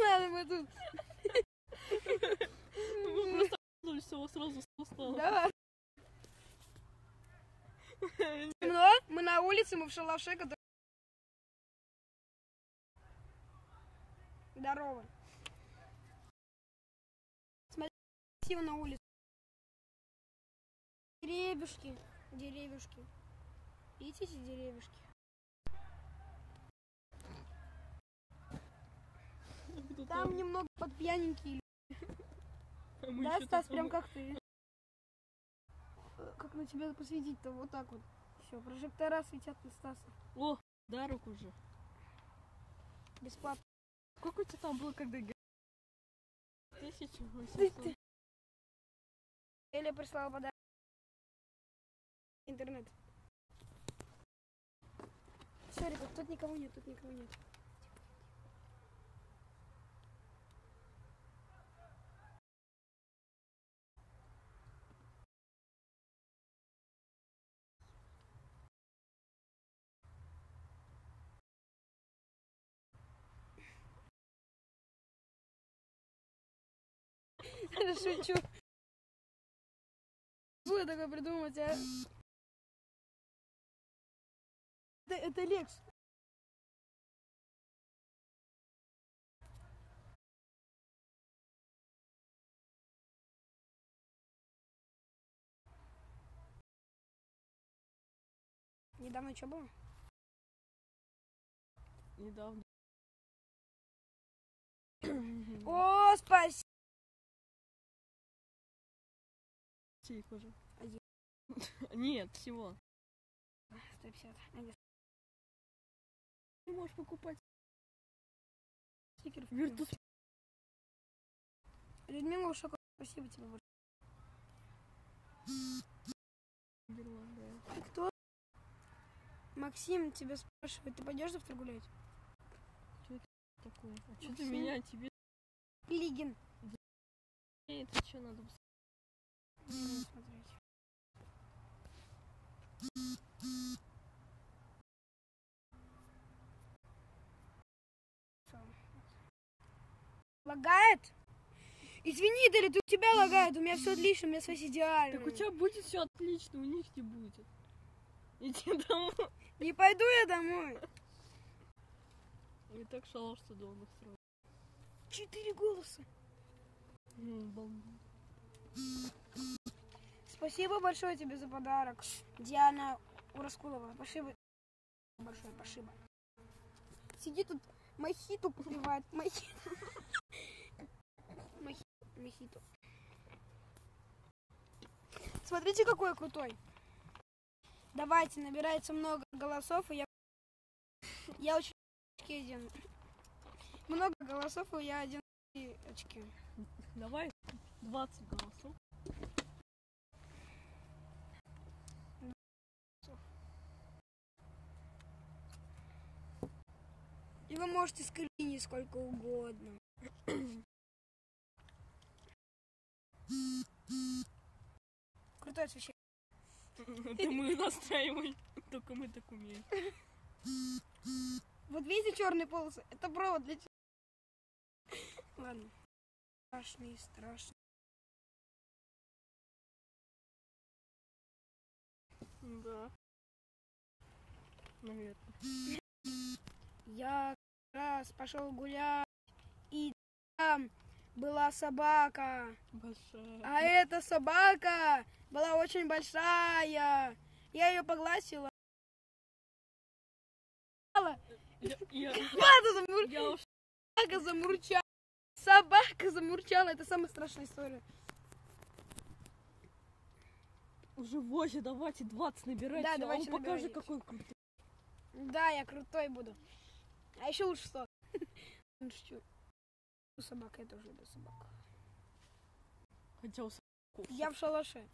Ладно, мы тут. Мы просто всего сразу стало. Давай. Но мы на улице, мы в шалаше, который... Здорово. Смотри, красиво на улице. Деревюшки, деревюшки. Видите эти деревюшки? Там немного подпьяненькие. Да, Стас, прям как ты. Как на тебя посветить-то? Вот так вот. Все, прожектора светят на Стаса. О, дарок уже. Бесплатно. Сколько у тебя там было, когда 1800? Эля прислала подарок. Интернет. Все, ребят, тут никого нет, тут никого нет. Шучу. Что я такое придумать, а? Это Лекс. Недавно что было? Недавно. О, спасибо. Их уже. Один. Нет, всего. 150. Ты можешь покупать Стикеров. Виртус. Людмила Ушакова, спасибо тебе большое. Ты кто? Максим тебя спрашивает, ты пойдешь завтра гулять? Что это такое? А что ты Максим? меня тебе? Плигин. Это что надо? Смотреть. Лагает? Извини, Дали, ты у тебя лагает, у меня все отлично, у меня связь идеальная. Так у тебя будет все отлично, у них не будет. Иди домой. Не пойду я домой. И так шалаш дома строил. 4 голоса. Спасибо большое тебе за подарок. Диана Ураскулова. Спасибо большое, спасибо. Сидит тут, мохито попивает. Мохито. Смотрите, какой я крутой. Давайте, набирается много голосов, и я очень очки один. Много голосов, и я один очки. Давай 20 голосов. И вы можете скринить сколько угодно. Крутое освещение. Это мы настраиваем. Только мы так умеем. Вот видите черные полосы? Это провод для... Ладно. Страшный. Да. Наверное. Я раз пошел гулять, и там была собака. Большая. А эта собака была очень большая. Я ее погладила. Собака замурчала. Это самая страшная история. Уже 8, давайте 20 набирайте. Да, давайте покажи, набирайте. какой крутой. Да, я крутой буду. А еще лучше 100. Собака, я тоже люблю собаку. Хотя у собаку. Я в шалаше.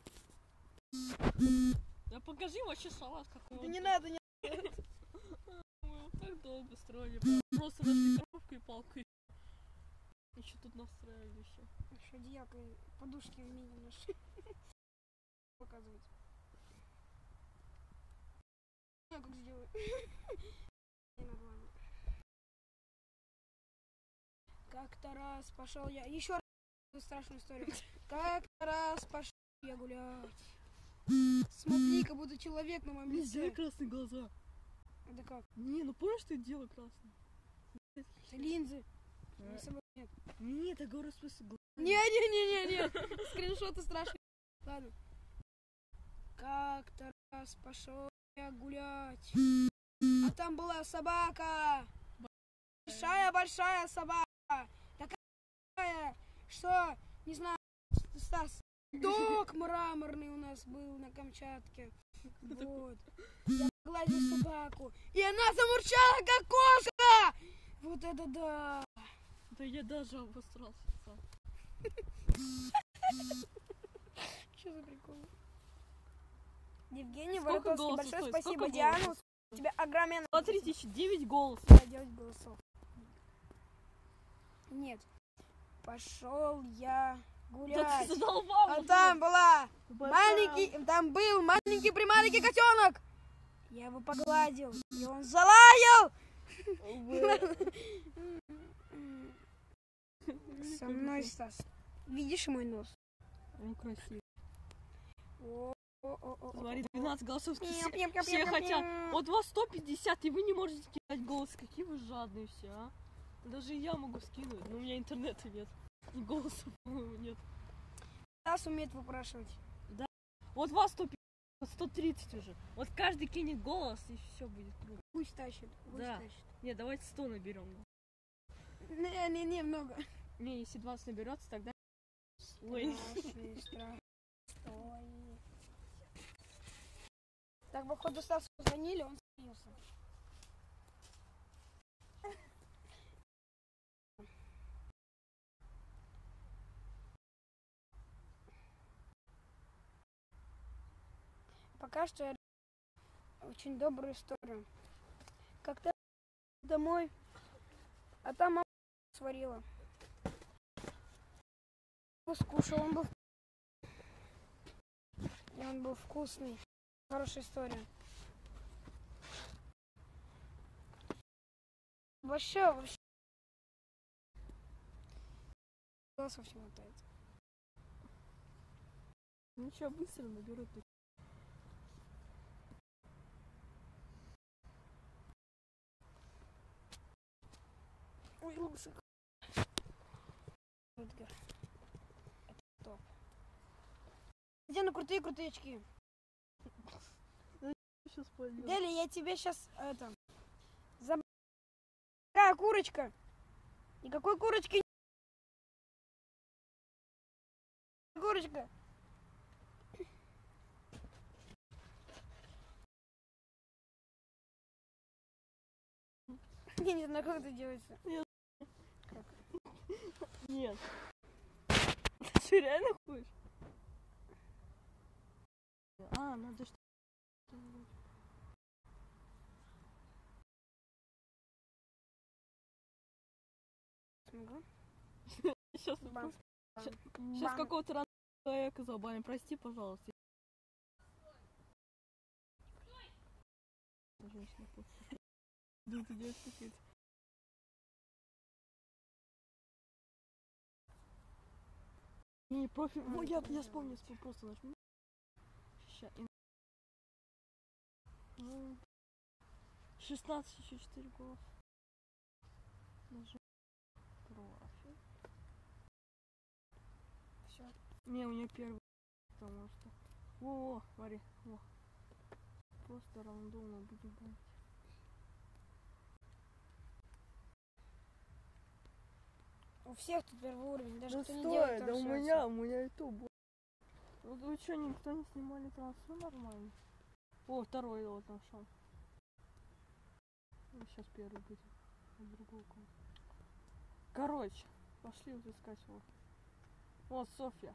Да покажи вообще шалаш какой. Да не надо, не надо. Мы вот так долго строили. Просто нашли коробку и палку. Еще тут настраивали еще. Еще одеялко и подушки в мини наши. Показывать. Я как сделаю. Не надо, ладно. Как-то раз пошел я... Еще раз эту страшную историю. Как-то раз пошел я гулять. Смотри, как будто человек на моем Нельзя лице. красные глаза. Это как? Не, ну помнишь, ты дело красное? Это линзы. Я с собой нет. Нет, я говорю, в смысле глаза. Не. Скриншоты страшные. Ладно. Как-то раз пошел я гулять. А там была собака. Большая собака. Такая, что, не знаю, Стас, док мраморный у нас был на Камчатке. Вот. Я погладил собаку. И она замурчала, как кошка. Вот это да. Да я даже обосрался сам. Что за прикол? Евгений Сколько Воронковский, голосов большое стоит? спасибо. Сколько Диана, голосов? у тебя огроменное... Смотри, 9 голосов. Делать голосов. Нет. Пошел я Да гулять. ты задолбал. А там была Большая. там был маленький прималенький котенок. Я его погладил, и он залаял. Со мной, Стас. Видишь мой нос? Он красивый. О. Смотри, 12 голосов. Все Пьем. хотят. Вот вас 150, и вы не можете кидать голос. Какие вы жадные все, а? Даже я могу скинуть, но у меня интернета нет. И голоса, по-моему, нет. Стас умеет выпрашивать. Вот вас 150, 130 уже. Вот каждый кинет голос, и все будет круто. Пусть тащит. Да. Нет, давайте 100 наберем. Не, много. Не, если 20 наберется, тогда... Ой. Страшный. Так, походу, Стасу позвонили, он смеялся. Пока что я очень добрую историю. Как-то домой, а там мама сварила. Скушал, он был вкусный. Хорошая история. Вообще. Голосов все хватает. Ничего, быстро наберут. Ой, лучше. Эдгар. Это топ. Где на крутые очки? Сейчас пойдем. Дели, я тебе сейчас это... Какая курочка? Никакой курочки. Курочка. Я не знаю, как это делается. Нет. Ты что, реально хочешь? А, надо что... Смогу? Сейчас, Бам. сейчас какого-то рандомного человека забаним. Прости, пожалуйста. Женщина просто. Да, ты делаешь какие-то. Не, профиль. О, я вспомнил, просто нажму. Сейчас. 16, еще 4 голоса. Нажму. Профиль. Все. Не, у нее первый, потому что... О, смотри, о. Просто рандомно будем брать. У всех тут первый уровень, даже Ну кто не стой, делает да у трансляцию. меня и то будет. Ну вы что, никто не снимали трансу нормально? О, второй вот нашел. Ну, сейчас первый будет. Другого кого. Короче, пошли вот искать его. Вот Софья.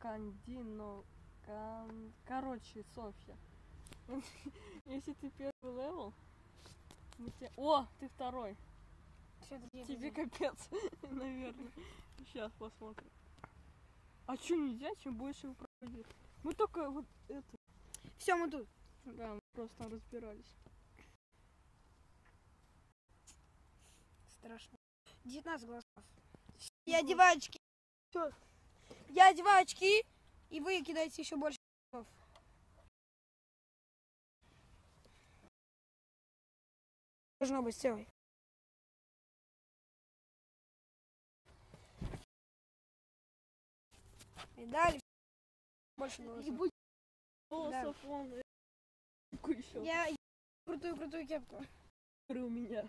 Короче, Софья. Если ты первый левел, мы тебе... О, ты второй. Тебе капец, наверное. Сейчас посмотрим. А что нельзя, чем больше вы проводили? Мы только вот это... Все, мы тут. Да, мы просто там разбирались. Страшно. 19 голосов. Я одеваю очки. Всё. Я одеваю очки, и вы кидаете еще больше. Должно быть, все. И дали больше голосов. Голосов он. Еще. Я крутую кепку. У меня.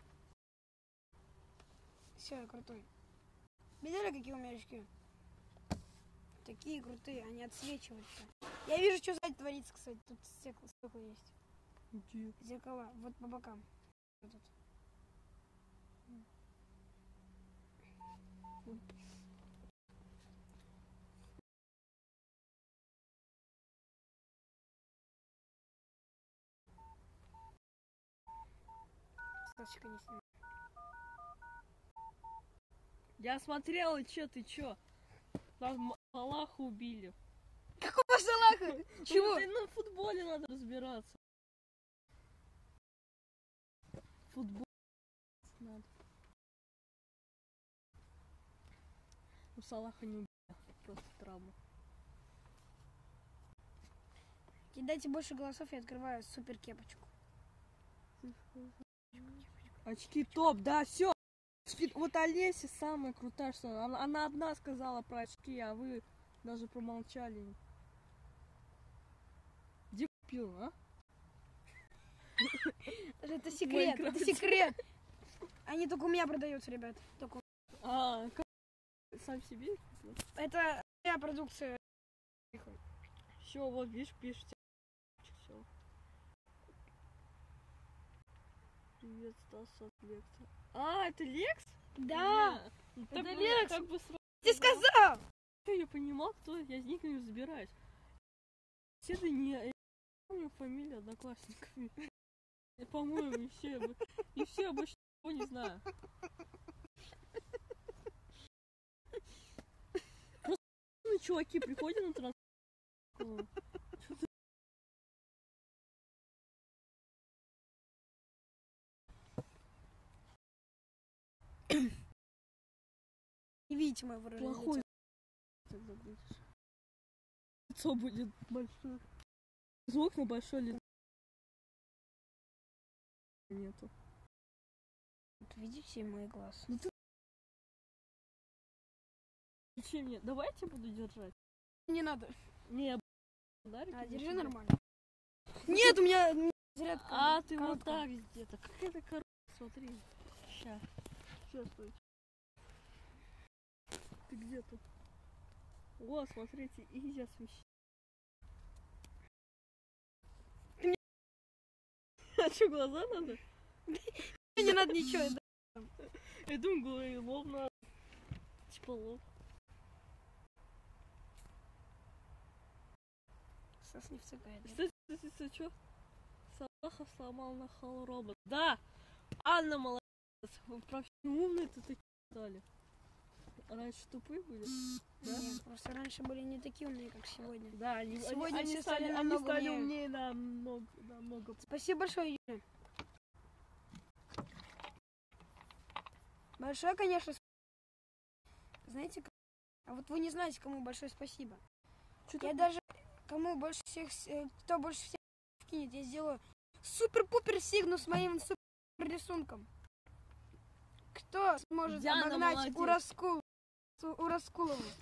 Все, я крутой. Видели, какие у меня очки? Такие крутые, они отсвечиваются. Я вижу, что сзади творится, кстати. Тут стекла есть. Где? Зеркала, вот по бокам. Вот тут. Сашечка не снимай. Я смотрела, ты чё? Там Салаха убили. Какого Салаха? Чего? На футболе надо разбираться. Футбол надо. У Салаха не убили, просто травма. Кидайте больше голосов, я открываю супер кепочку. Очки топ, да, все. Вот Олеся самая крутая, что она одна сказала про очки, а вы даже промолчали. Где купил, а? Это секрет, это секрет. Они только у меня продаются, ребят. Только... Как? Сам себе? Это моя продукция. Все, вот видишь, пишите. Все. Привет, Стас от Лекса. Это Лекс? Да, это Лекс. Как бы сразу... Ты сказал! Я понимал, кто я с никем не разбираюсь. Все это не... Я помню фамилию одноклассниками. По-моему, и все, я больше ничего не знаю. Просто чуваки приходят на трансляцию. Не видите мое выражение Плохой лица. тогда будешь. Лицо будет большое. Звук на большое лицо. Нету. Вот видите мой глаз? Ну ты... Зачем мне? Давай я тебя буду держать. Не надо. Не, я подарок. Держи нормально. Нет, у меня зарядка. Ты вот так где-то. Какая-то коробка, смотри. Сейчас. Стой. Ты где тут? О, смотрите, изи освещение. А что, глаза надо? Не надо ничего. Я думаю, лоб надо. Типа лоб. Сос не вцепляет. Кстати, что? Салахов сломал нахал робот. Да! Анна молодец. Вы про все умные-то такие стали. Раньше тупые были? Да? Нет, просто раньше были не такие умные, как сегодня. Да, они все стали намного умнее намного. Спасибо большое, Юля. Большое, конечно. Знаете, а вот вы не знаете, кому большое спасибо. Я даже кому больше всех, кто больше всех кинет, я сделаю супер-пупер сигну с моим супер рисунком. Кто сможет Диана обогнать Ураскулову?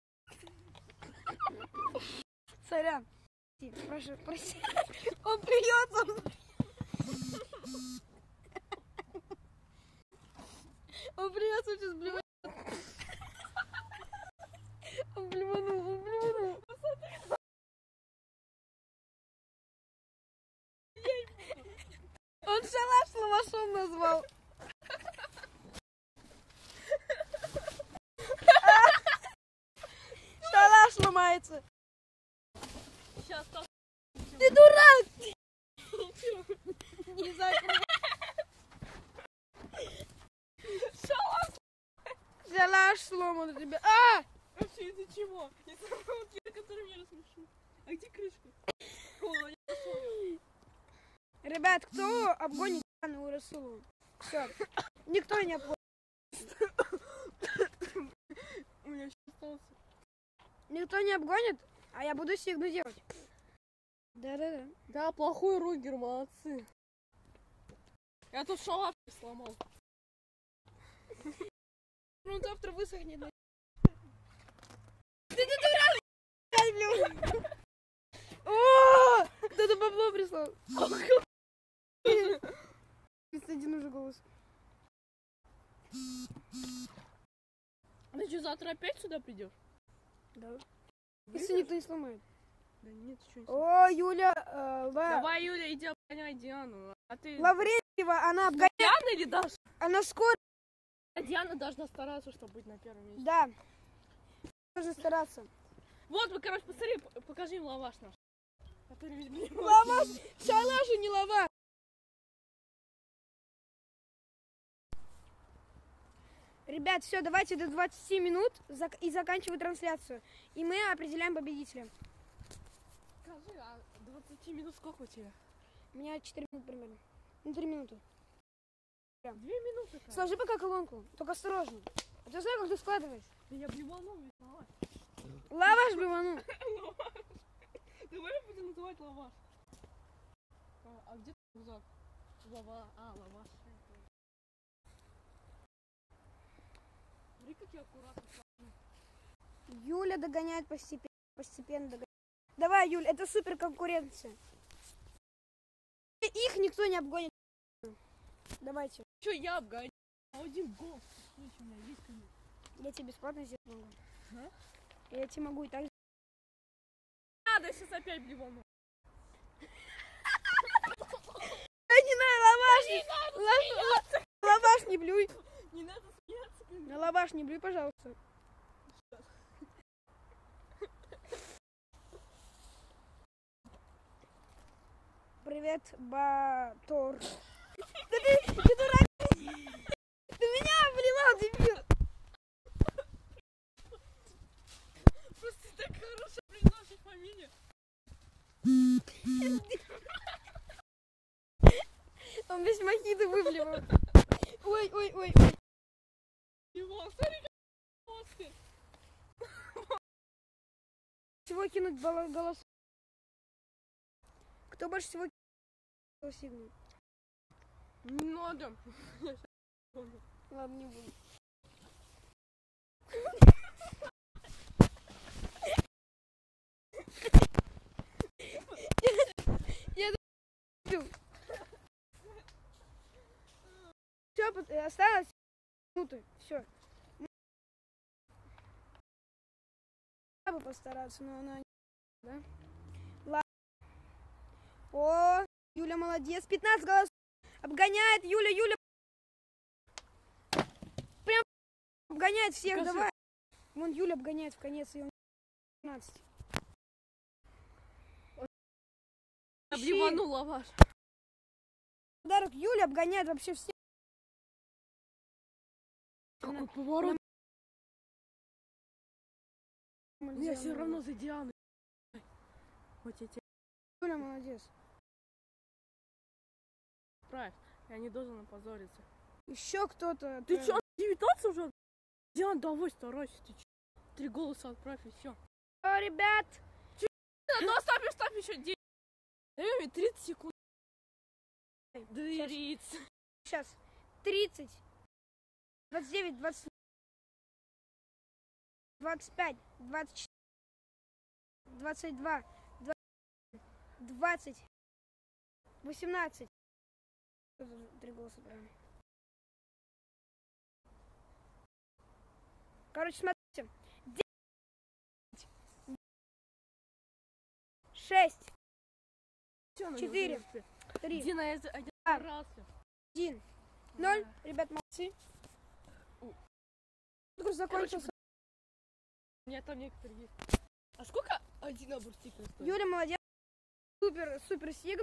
Сорян. Прошу, прости. Он плюется. Он плюется, сейчас блюет. Он блюнул. Он шалаш лавашом назвал. Шалаш ломается. Сейчас там. Ты дурак! Не закрывай. Шалаш сломан, ребят. Вообще из-за чего? Из-за того, который меня рассмешил. А где крышка? О, я нашел. Ребят, кто обгонит Диану Урасулову? Все. Никто не обгонит. Никто не обгонит, а я буду сигну делать. Да-да-да. Да, плохой Ругер, молодцы. Я тут шалаш сломал. Ну завтра высохнет. Ты дурак! О! Кто-то бабло прислал. Один уже голос. Ты что, завтра опять сюда придешь? Да. Если никто не сломает. Да нет, что не О, Юля, Давай, Юля, иди обгоняй Диану. А ты... Лаврентьева, она обгоняет. Диана или Даша? Она скоро. А Диана должна стараться, чтобы быть на первом месте. Да. Должна стараться. Вот, вы, короче, посмотри, покажи им лаваш наш. Лаваш, шалаш, а не лаваш. Ребят, все, давайте до 20 минут и заканчиваю трансляцию. И мы определяем победителя. Скажи, а 20 минут сколько у тебя? У меня 4 минуты примерно. Ну, 3 минуты. 2 минуты. Как? Сложи пока колонку, только осторожно. А ты знаешь, как ты складываешь? Да я блевану ведь, лаваш. Лаваш блевану. Давай я буду называть лаваш. А где рюкзак? Лаваш. Смотри, как я аккуратно. Юля догоняет постепенно догоняет. Давай, Юль, это супер конкуренция. Их никто не обгонит. Давайте. Че, я обгоню? Один гол. Слушай, у меня есть, конечно. Я тебе бесплатно сделать могу. А? Я тебе могу и так. Надо сейчас опять блевану. Не надо, лаваш! Лаваш не блюй. Не надо смеяться. На лаваш не блюй, пожалуйста. Привет, Батор. Да ты дурак! Ты меня блевал, дебил! Просто так хорошо произносишь фамилию. Он весь мохито выблевал. Ой. Его, смотри, как мозги. Всего кинуть голос. Кто больше всего сигнал? Не надо. Ладно, не буду. Я все, осталось минуты. Все. Я бы постараться, но она не... Да? Ладно. О, Юля молодец. 15 голосов. Обгоняет Юля. Прям обгоняет всех. Покажи. Давай. Вон Юля обгоняет в конец. И он 15. Обливану лаваш. Подарок Юля обгоняет вообще всех. Какой поворот. Я все равно за Дианой. Вот эти. Юля молодец. Правильно. Я не должен опозориться. Еще кто-то. Ты что, 19 уже? Диан, давай старайся. Ты че? 3 голоса отправь и все. О, ребят. Ну оставь еще 10. Дай мне 30 секунд. 30. Сейчас. 30. 29, 20. 25, 24, 22, 20, 18. 3 голоса правильно. Короче, смотрите. 9, 6, 4, 3, Дина, я старался. 1, 0. Ребят, молодцы. Конкурс закончился. У меня там некоторые есть. А сколько один набор стикеров стоит? Юля молодец. Супер сигнал.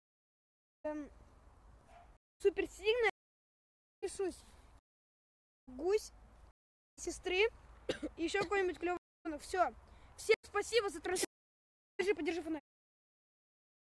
Супер сигнал. Пишусь. Гусь. Сестры. И еще какой-нибудь клевый. Все. Всем спасибо за трансляцию. Подержи фонарь.